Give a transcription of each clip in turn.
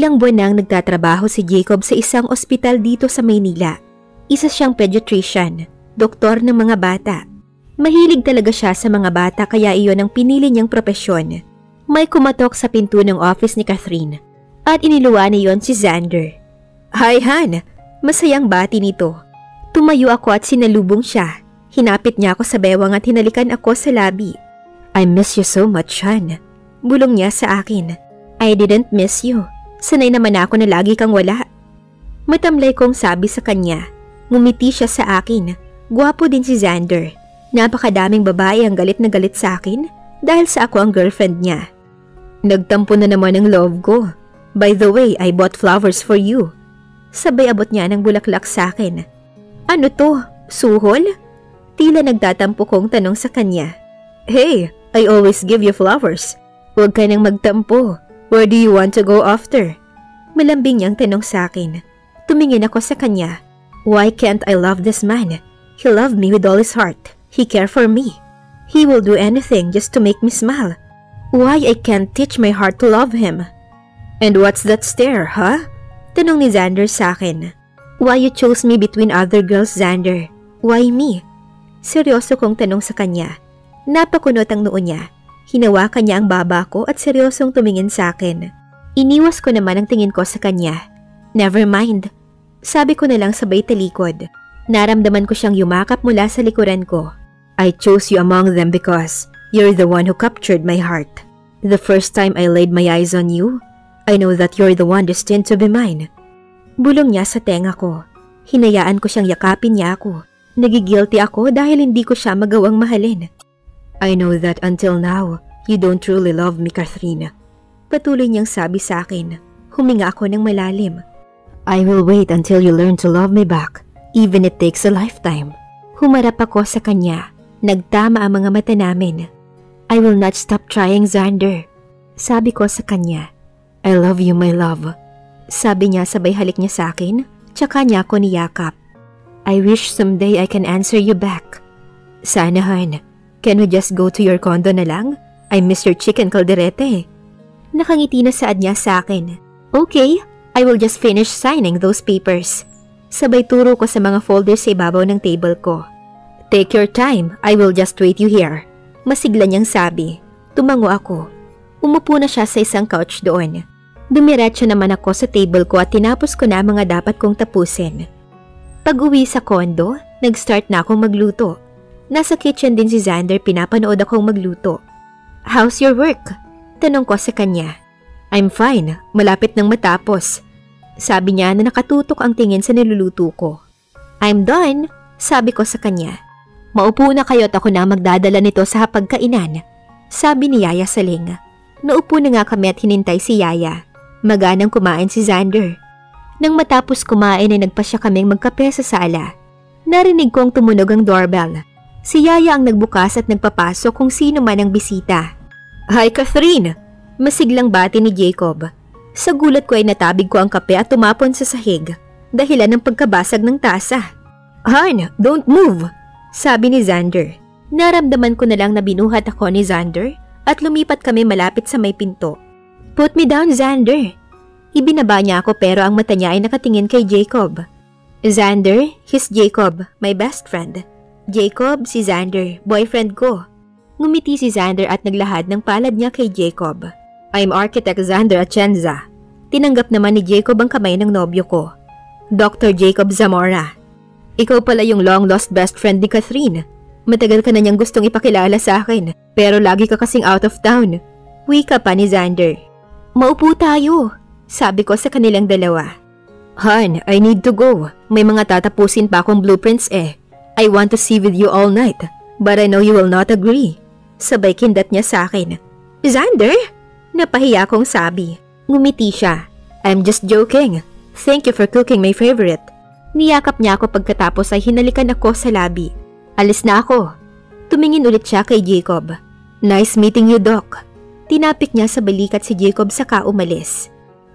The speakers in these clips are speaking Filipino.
Ilang buwan nang nagtatrabaho si Jacob sa isang ospital dito sa Maynila. Isa siyang pediatrician, doktor ng mga bata. Mahilig talaga siya sa mga bata kaya iyon ang pinili niyang propesyon. May kumatok sa pinto ng office ni Catherine at iniluwan niyon si Xander. "Hi, Han!" Masayang bati nito. Tumayo ako at sinalubong siya. Hinapit niya ako sa bewang at hinalikan ako sa labi. "I miss you so much, Han." Bulong niya sa akin. "I didn't miss you. Sanay naman ako na lagi kang wala." Matamlay kong sabi sa kanya. Ngumiti siya sa akin. Gwapo din si Xander. Napakadaming babae ang galit na galit sa akin dahil sa ako ang girlfriend niya. "Nagtampo na naman ang love ko. By the way, I bought flowers for you." Sabay abot niya ng bulaklak sa akin. "Ano to? Suhol?" Tila nagtatampo kong tanong sa kanya. "Hey, I always give you flowers. Huwag ka nang magtampo. Where do you want to go after?" Malambing niyang tanong sa akin. Tumingin ako sa kanya. Why can't I love this man? He loved me with all his heart. He cared for me. He will do anything just to make me smile. Why I can't teach my heart to love him? "And what's that stare, huh?" Tanong ni Xander sa akin. "Why you chose me between other girls, Xander? Why me?" Seryoso kong tanong sa kanya. Napakunot ang noo niya. Hinawakan niya ang baba ko at seryosong tumingin sa akin. Iniwas ko naman ang tingin ko sa kanya. "Never mind." Sabi ko na lang sabay talikod. Naramdaman ko siyang yumakap mula sa likuran ko. "I chose you among them because you're the one who captured my heart. The first time I laid my eyes on you, I know that you're the one destined to be mine." Bulong niya sa tenga ko. Hinayaan ko siyang yakapin niya ako. Nagigilty ako dahil hindi ko siya magawang mahalin. "I know that until now, you don't truly love me, Catherine." Patuloy niyang sabi sa akin. Huminga ako ng malalim. "I will wait until you learn to love me back, even it takes a lifetime." Humarap ako sa kanya. Nagtama ang mga mata namin. "I will not stop trying, Xander." Sabi ko sa kanya. "I love you, my love." Sabi niya sabay halik niya sa akin, tsaka niya ako niyakap. "I wish someday I can answer you back." "Sana, Han. Can we just go to your condo na lang? I miss your chicken calderete." Nakangiti na saad niya sa akin. "Okay, I will just finish signing those papers." Sabay turo ko sa mga folders sa ibabaw ng table ko. "Take your time, I will just wait you here." Masigla niyang sabi. Tumango ako. Umupo na siya sa isang couch doon. Dumiretso naman ako sa table ko at tinapos ko na mga dapat kong tapusin. Pag-uwi sa kondo, nag-start na akong magluto. Nasa kitchen din si Xander, pinapanood akong magluto. "How's your work?" Tanong ko sa kanya. "I'm fine, malapit nang matapos." Sabi niya na nakatutok ang tingin sa niluluto ko. "I'm done," sabi ko sa kanya. "Maupo na kayo at ako na magdadala nito sa hapagkainan," sabi ni Yaya Saling. Naupo na nga kami at hinintay si Yaya. Maganang kumain si Xander. Nang matapos kumain ay nagpasya kaming magkape sa sala. Narinig kong tumunog ang doorbell. Si Yaya ang nagbukas at nagpapasok kung sino man ang bisita. "Hi, Catherine!" Masiglang bati ni Jacob. Sa gulat ko ay natabig ko ang kape at tumapon sa sahig, dahilan ng pagkabasag ng tasa. "Han, don't move!" sabi ni Xander. Naramdaman ko na lang na binuhat ako ni Xander at lumipat kami malapit sa may pinto. "Put me down, Xander." Ibinaba niya ako pero ang mata niya ay nakatingin kay Jacob. "Xander, he's Jacob, my best friend. Jacob, si Xander, boyfriend ko." Ngumiti si Xander at naglahad ng palad niya kay Jacob. "I'm Architect Xander Atienza." Tinanggap naman ni Jacob ang kamay ng nobyo ko. "Dr. Jacob Zamora. Ikaw pala yung long-lost best friend ni Catherine. Matagal ka na niyang gustong ipakilala sa akin, pero lagi ka kasing out of town." Wika pa ni Xander. "Maupo tayo," sabi ko sa kanilang dalawa. "Han, I need to go. May mga tatapusin pa akong blueprints eh. I want to see with you all night, but I know you will not agree." Sabay kindat niya sa akin. "Xander?" Napahiya akong sabi. Ngumiti siya. "I'm just joking. Thank you for cooking my favorite." Niyakap niya ako pagkatapos ay hinalikan ako sa labi. "Alis na ako." Tumingin ulit siya kay Jacob. "Nice meeting you, Doc." Tinapik niya sa balikat si Jacob saka umalis.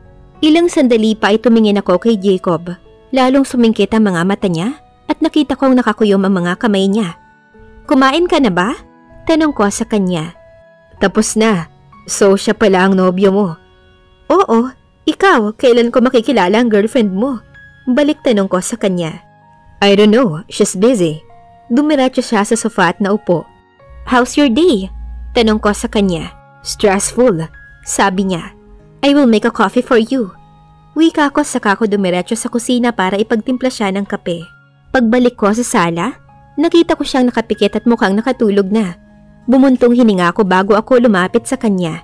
Ilang sandali pa ay tumingin ako kay Jacob. Lalong sumingkit ang mga mata niya at nakita kong nakakuyom ang mga kamay niya. "Kumain ka na ba?" Tanong ko sa kanya. "Tapos na. So siya pala ang nobyo mo?" "Oo, Ikaw, kailan ko makikilala ang girlfriend mo? Balik tanong ko sa kanya. I don't know, she's busy. Dumiretso siya sa sofa at naupo. How's your day? Tanong ko sa kanya. Stressful, sabi niya. I will make a coffee for you. Wika ko saka ko dumiretso sa kusina para ipagtimpla siya ng kape. Pagbalik ko sa sala, nakita ko siyang nakapikit at mukhang nakatulog na. Bumuntong hininga ko bago ako lumapit sa kanya.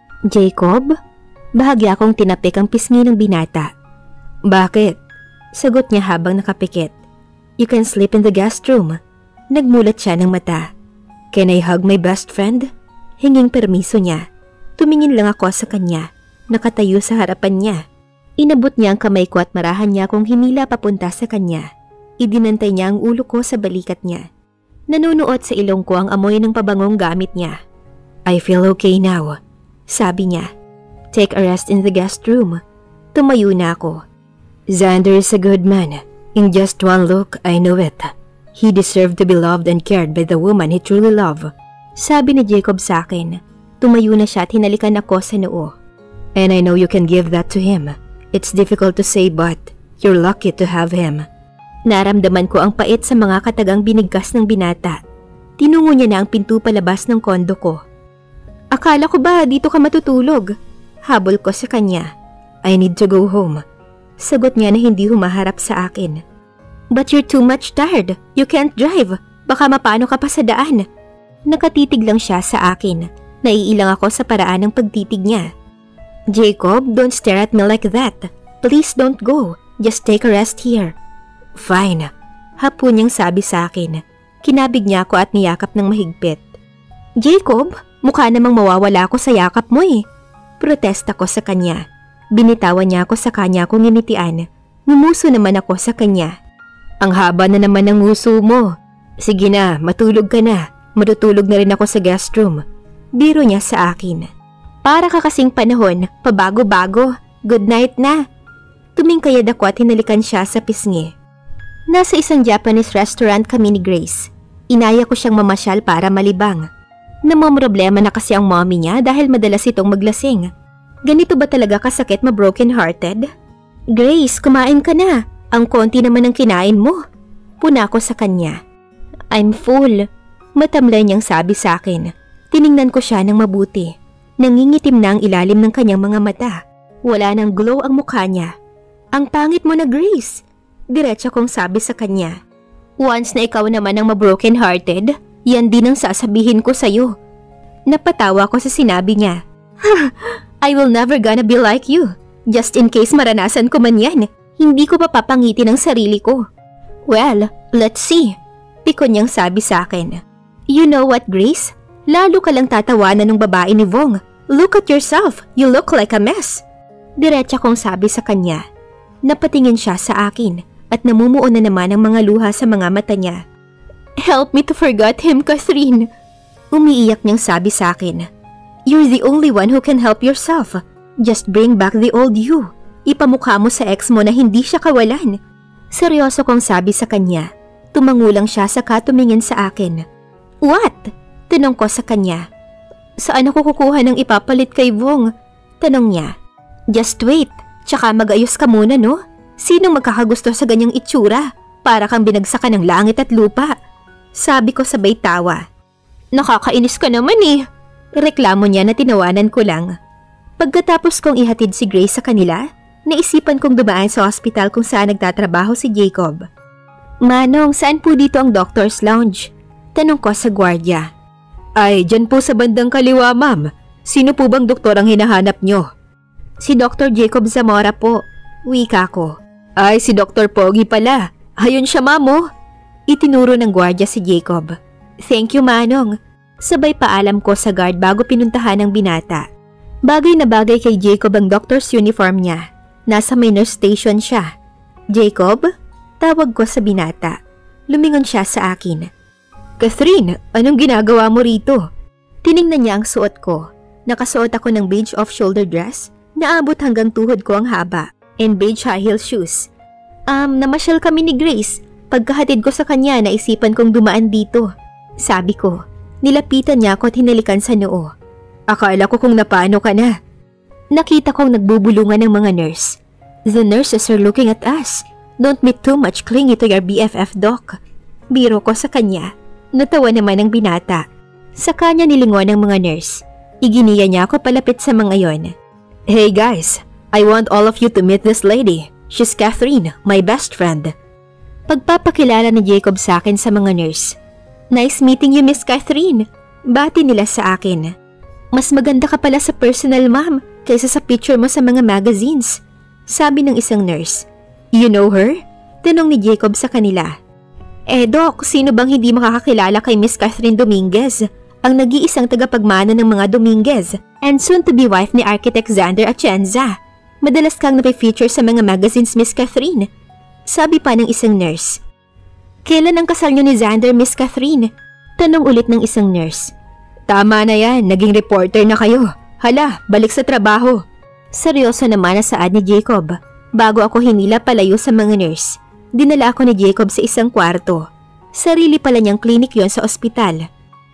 Jacob? Bahagya akong tinapik ang pisngi ng binata. Bakit? Sagot niya habang nakapikit. You can sleep in the guest room. Nagmulat siya ng mata. Can I hug my best friend? Hinging permiso niya. Tumingin lang ako sa kanya. Nakatayo sa harapan niya. Inabot niya ang kamay ko at marahan niya akong hinila papunta sa kanya. Idinantay niya ang ulo ko sa balikat niya. Nanunuot sa ilong ko ang amoy ng pabangong gamit niya. I feel okay now, sabi niya. Take a rest in the guest room. Tumayo na ako. Xander is a good man. In just one look, I know it. He deserved to be loved and cared by the woman he truly loved. Sabi ni Jacob sa akin. Tumayo na siya at hinalikan ako sa noo. And I know you can give that to him. It's difficult to say but you're lucky to have him. Naramdaman ko ang pait sa mga katagang binigkas ng binata. Tinungo niya na ang pinto palabas ng kondo ko. Akala ko ba dito ka matutulog? Habol ko sa kanya. I need to go home. Sagot niya na hindi humaharap sa akin. But you're too much tired. You can't drive. Baka mapano ka pa sa daan. Nakatitig lang siya sa akin. Naiilang ako sa paraan ng pagtitig niya. Jacob, don't stare at me like that. Please don't go. Just take a rest here. Fine. Hapon niyang sabi sa akin. Kinabig niya ako at niyakap ng mahigpit. Jacob, mukha namang mawawala ako sa yakap mo eh. Protesta ko sa kanya. Binitawan niya ako sa kanya kung nginitian. Ngumuso naman ako sa kanya. Ang haba na naman ng nguso mo. Sige na, matulog ka na. Matutulog na rin ako sa guest room. Biro niya sa akin. Para ka kasing panahon, pabago-bago. Good night na. Tumingkayad ako at hinalikan siya sa pisngi. Nasa isang Japanese restaurant kami ni Grace. Inaya ko siyang mamasyal para malibang. Namomroblema na kasi ang mommy niya dahil madalas itong maglasing. Ganito ba talaga kasakit ma-broken-hearted? Grace, kumain ka na. Ang konti naman ang kinain mo. Puna ko sa kanya. I'm full. Matamlay niyang sabi sa akin. Tiningnan ko siya ng mabuti. Nangingitim na ang ilalim ng kanyang mga mata. Wala nang glow ang mukha niya. Ang pangit mo na, Grace. Diretso kong sabi sa kanya. Once na ikaw naman ang ma-broken-hearted, yan din ang sasabihin ko sa'yo. Napatawa ko sa sinabi niya. I will never gonna be like you. Just in case maranasan ko man yan, hindi ko papapangitin ang sarili ko. Well, let's see. Pikon niyang sabi sa akin. You know what, Grace? Lalo ka lang tatawanan ng babae ni Vong. Look at yourself. You look like a mess. Diretsa kong sabi sa kanya. Napatingin siya sa akin at namumuo na naman ang mga luha sa mga mata niya. Help me to forget him, Catherine. Umiiyak niyang sabi sa akin. You're the only one who can help yourself. Just bring back the old you. Ipamukha mo sa ex mo na hindi siya kawalan. Seryoso kong sabi sa kanya. Tumangulang siya saka tumingin sa akin. What? Tanong ko sa kanya. Saan ako kukuha ng ipapalit kay Vong? Tanong niya. Just wait, tsaka mag-ayos ka muna, no? Sinong magkakagusto sa ganyang itsura? Para kang binagsakan ng langit at lupa. Sabi ko sabay tawa. Nakakainis ka naman eh. Reklamo niya na tinawanan ko lang. Pagkatapos kong ihatid si Grace sa kanila, naisipan kong dumaan sa hospital kung saan nagtatrabaho si Jacob. Manong, saan po dito ang doctor's lounge? Tanong ko sa gwardiya. Ay, dyan po sa bandang kaliwa, ma'am. Sino po bang doktor ang hinahanap nyo? Si Dr. Jacob Zamora po. Wika ko. Ay, si Dr. Pogi pala. Ayun siya, ma'am, oh. Itinuro ng gwardiya si Jacob. Thank you, Manong. Sabay paalam ko sa guard bago pinuntahan ng binata. Bagay na bagay kay Jacob ang doctor's uniform niya. Nasa may nurse station siya. Jacob? Tawag ko sa binata. Lumingon siya sa akin. Catherine, anong ginagawa mo rito? Tiningnan niya ang suot ko. Nakasuot ako ng beige off-shoulder dress na abot hanggang tuhod ko ang haba and beige high heel shoes. Namasyal kami ni Grace. Pagkahatid ko sa kanya, naisipan kong dumaan dito. Sabi ko. Nilapitan niya ako at hinalikan sa noo. Akala ko kung napaano ka na. Nakita kong nagbubulungan ng mga nurse. The nurses are looking at us. Don't be too much clingy to your BFF, Doc. Biro ko sa kanya. Natawa naman ang binata. Sa kanya nilingon ng mga nurse. Iginiya niya ako palapit sa mga yon. Hey guys, I want all of you to meet this lady. She's Catherine, my best friend. Pagpapakilala ni Jacob sa akin sa mga nurse. Nice meeting you, Miss Catherine. Bati nila sa akin. Mas maganda ka pala sa personal, ma'am, kaysa sa picture mo sa mga magazines. Sabi ng isang nurse. You know her? Tanong ni Jacob sa kanila. Doc, sino bang hindi makakakilala kay Miss Catherine Dominguez, ang nag-iisang tagapagmana ng mga Dominguez and soon-to-be wife ni Architect Xander Atienza. Madalas kang napifeature sa mga magazines, Miss Catherine. Sabi pa ng isang nurse. Kailan ang kasal niyo ni Xander, Miss Catherine? Tanong ulit ng isang nurse. Tama na yan, naging reporter na kayo. Hala, balik sa trabaho. Seryoso naman na saad ni Jacob. Bago ako hinila palayo sa mga nurse, dinala ako ni Jacob sa isang kwarto. Sarili pala niyang klinik yon sa ospital.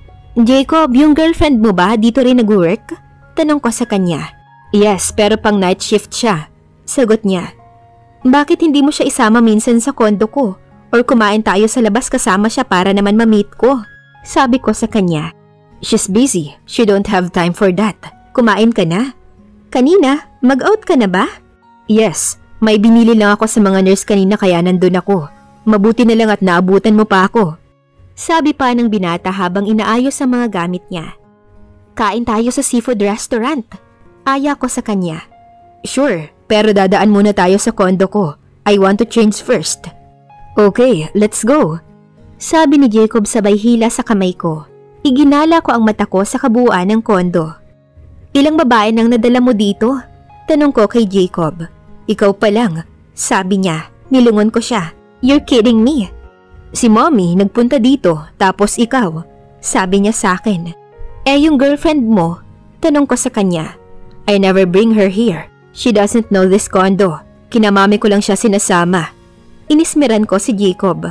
Jacob, yung girlfriend mo ba dito rin nag-work? Tanong ko sa kanya. Yes, pero pang night shift siya. Sagot niya. Bakit hindi mo siya isama minsan sa kondo ko? Or kumain tayo sa labas kasama siya para naman ma-meet ko? Sabi ko sa kanya. She's busy. She don't have time for that. Kumain ka na? Kanina, mag-out ka na ba? Yes, may binili lang ako sa mga nurse kanina kaya nandun ako. Mabuti na lang at naabutan mo pa ako. Sabi pa ng binata habang inaayos ang mga gamit niya. Kain tayo sa seafood restaurant. Aya ko sa kanya. Sure, pero dadaan muna tayo sa kondo ko. I want to change first. Okay, let's go. Sabi ni Jacob sabay hila sa kamay ko. Iginala ko ang mata ko sa kabuuan ng kondo. Ilang babae nang nadala mo dito? Tanong ko kay Jacob. Ikaw pa lang. Sabi niya, nilungon ko siya. You're kidding me. Si Mommy nagpunta dito, tapos ikaw. Sabi niya sa akin. Yung girlfriend mo? Tanong ko sa kanya. I never bring her here. She doesn't know this condo. Kinamami ko lang siya sinasama. Inismeran ko si Jacob.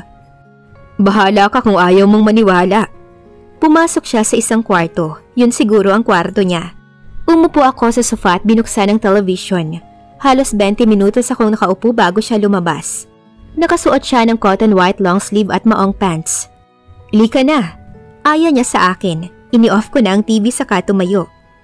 Bahala ka kung ayaw mong maniwala. Pumasok siya sa isang kwarto. Yun siguro ang kwarto niya. Umupo ako sa sofa at binuksan ang television. Halos 20 minutos akong nakaupo bago siya lumabas. Nakasuot siya ng cotton white long sleeve at maong pants. Lika na. Aya niya sa akin. Ini-off ko na ang TV saka tumayo.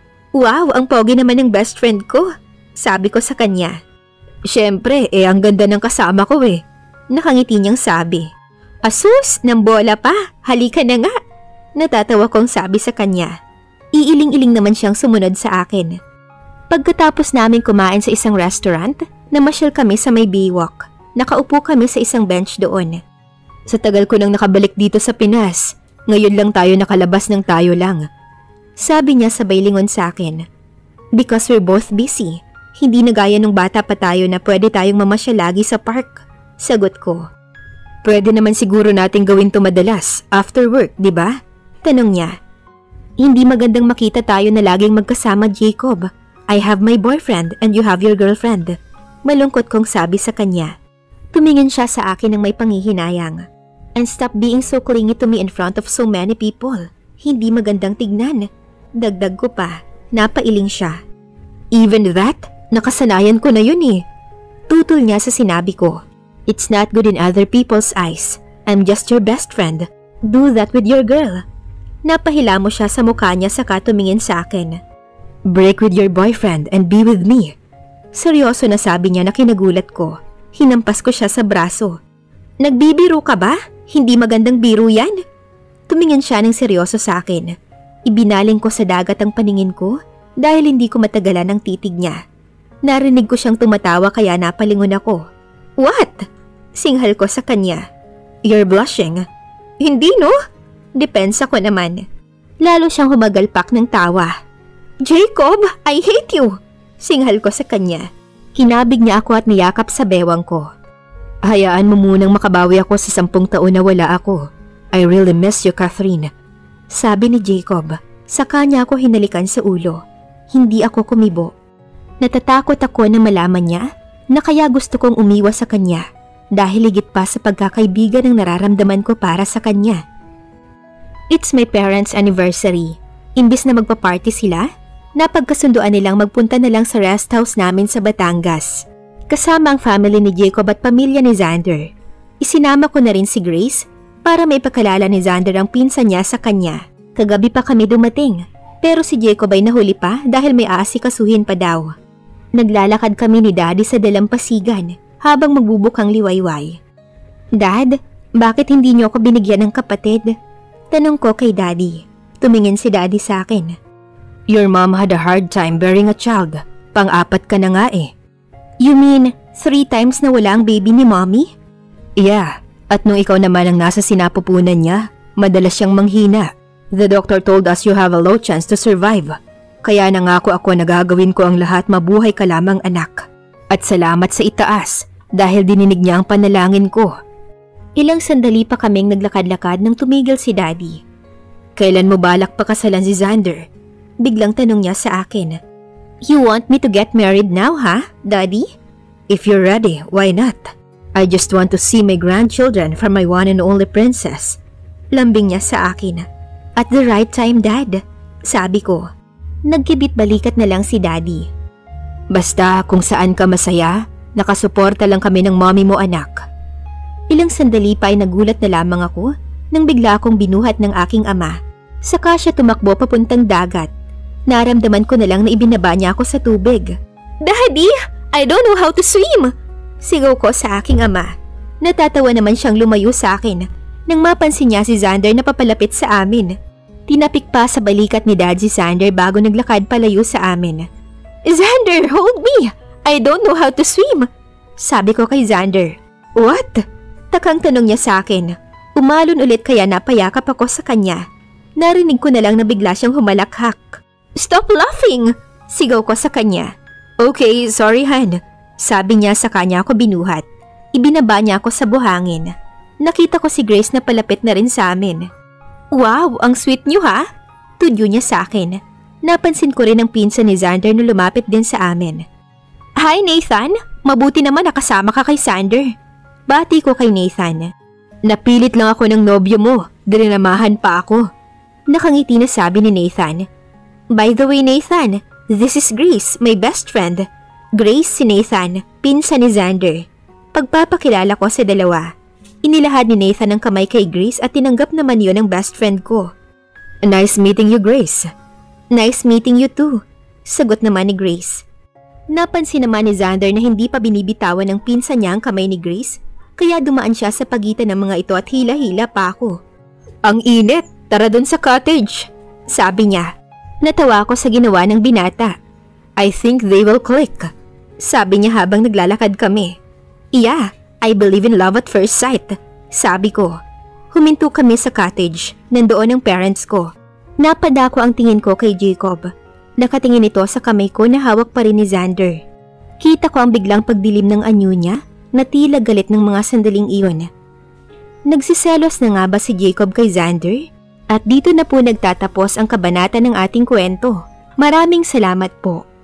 Wow, ang pogi naman ng best friend ko. Sabi ko sa kanya. Siyempre, ang ganda ng kasama ko eh. Nakangiti niyang sabi. Asus, ng bola pa. Halika na nga. Natatawa kong sabi sa kanya. Iiling-iling naman siyang sumunod sa akin. Pagkatapos namin kumain sa isang restaurant, namasyal kami sa may Baywalk. Nakaupo kami sa isang bench doon. Sa tagal ko nang nakabalik dito sa Pinas, ngayon lang tayo nakalabas ng tayo lang. Sabi niya sabay lingon sa akin. Because we're both busy. Hindi na gaya nung bata pa tayo na pwede tayong mamasyal lagi sa park. Sagot ko. Pwede naman siguro natin gawin to madalas, after work, di ba? Tanong niya. Hindi magandang makita tayo na laging magkasama, Jacob. I have my boyfriend and you have your girlfriend. Malungkot kong sabi sa kanya. Tumingin siya sa akin ng may panghihinayang. And stop being so clingy to me in front of so many people. Hindi magandang tignan. Dagdag ko pa, napailing siya. Even that, nakasanayan ko na yun eh. Tutol niya sa sinabi ko. It's not good in other people's eyes. I'm just your best friend. Do that with your girl. Napahila mo siya sa mukha niya saka tumingin sa akin. Break with your boyfriend and be with me. Seryoso na sabi niya na kinagulat ko. Hinampas ko siya sa braso. Nagbibiro ka ba? Hindi magandang biro yan? Tumingin siya ng seryoso sa akin. Ibinaling ko sa dagat ang paningin ko dahil hindi ko matagalan ang titig niya. Narinig ko siyang tumatawa kaya napalingon ako. What? Singhal ko sa kanya. You're blushing. Hindi no? Depensa ko naman. Lalo siyang humagalpak ng tawa. Jacob, I hate you! Singhal ko sa kanya. Kinabig niya ako at niyakap sa bewang ko. Hayaan mo munang makabawi ako sa 10 taon na wala ako. I really miss you, Catherine. Sabi ni Jacob. Sa kanya ako hinalikan sa ulo. Hindi ako kumibo. Natatakot ako na malaman niya na kaya gusto kong umiwas sa kanya dahil higit pa sa pagkakaibigan ang nararamdaman ko para sa kanya. It's my parents' anniversary. Imbis na magpa-party sila, Napagkasunduan nilang magpunta na lang sa rest house namin sa Batangas. Kasama ang family ni Jacob at pamilya ni Xander. Isinama ko na rin si Grace para may pakalala ni Xander ang pinsan niya sa kanya. Kagabi pa kami dumating, pero si Jacob ay nahuli pa dahil may aasikasuhin pa daw. Naglalakad kami ni Daddy sa dalampasigan habang magbubukang liwayway. Dad, bakit hindi niyo ako binigyan ng kapatid? Tanong ko kay Daddy. Tumingin si Daddy sa akin. Your mom had a hard time bearing a child. Pang-apat ka na nga eh. You mean 3 times na wala ang baby ni Mommy? Yeah, at nung ikaw naman ang nasa sinapupunan niya, madalas siyang manghina. The doctor told us you have a low chance to survive. Kaya nangako ako na gagawin ko ang lahat mabuhay ka lamang anak. At salamat sa itaas dahil dininig niya ang panalangin ko. Ilang sandali pa kaming naglakad-lakad nang tumigil si Daddy. Kailan mo balak pakasalan si Xander? Biglang tanong niya sa akin. You want me to get married now, ha, Daddy? If you're ready, why not? I just want to see my grandchildren from my one and only princess. Lambing niya sa akin. At the right time, Dad, sabi ko. Nagkibit balikat na lang si Daddy. Basta kung saan ka masaya, nakasuporta lang kami ng mommy mo, anak. Ilang sandali pa ay nagulat na lamang ako nang bigla akong binuhat ng aking ama. Saka siya tumakbo papuntang dagat. Naramdaman ko na lang na ibinaba niya ako sa tubig. Daddy, I don't know how to swim! Sigaw ko sa aking ama. Natatawa naman siyang lumayo sa akin nang mapansin niya si Xander na papalapit sa amin. Tinapik pa sa balikat ni Dad si Xander bago naglakad palayo sa amin. Xander, hold me! I don't know how to swim! Sabi ko kay Xander. What? Takang tanong niya sa akin. Umalon ulit kaya napayakap ako sa kanya. Narinig ko na lang na bigla siyang humalakhak. Stop laughing! Sigaw ko sa kanya. Okay, sorry Han. Sabi niya sa kanya ako binuhat. Ibinaba niya ako sa buhangin. Nakita ko si Grace na palapit na rin sa amin. Wow, ang sweet niyo ha? Tudyo niya sa akin. Napansin ko rin ang pinsan ni Xander na lumapit din sa amin. Hi Nathan, mabuti naman nakasama ka kay Xander. Bati ko kay Nathan. Napilit lang ako ng nobyo mo, dinamahan pa ako. Nakangiti na sabi ni Nathan. By the way Nathan, this is Grace, my best friend. Grace si Nathan, pinsan ni Xander. Pagpapakilala ko sa dalawa. Inilahad ni Nathan ang kamay kay Grace at tinanggap naman yun ang best friend ko. Nice meeting you, Grace. Nice meeting you too, sagot naman ni Grace. Napansin naman ni Xander na hindi pa binibitawan ng pinsan niya ang kamay ni Grace, kaya dumaan siya sa pagitan ng mga ito at hila-hila pa ako. Ang init, tara dun sa cottage, sabi niya. Natawa ako sa ginawa ng binata. I think they will click, sabi niya habang naglalakad kami. Yeah, I believe in love at first sight, sabi ko. Huminto kami sa cottage, nandoon ang parents ko. Napadako ang tingin ko kay Jacob. Nakatingin ito sa kamay ko na hawak pa rin ni Xander. Kita ko ang biglang pagdilim ng anyo niya na tila galit ng mga sandaling iyon. Nagsiselos na nga ba si Jacob kay Xander? At dito na po nagtatapos ang kabanata ng ating kwento. Maraming salamat po.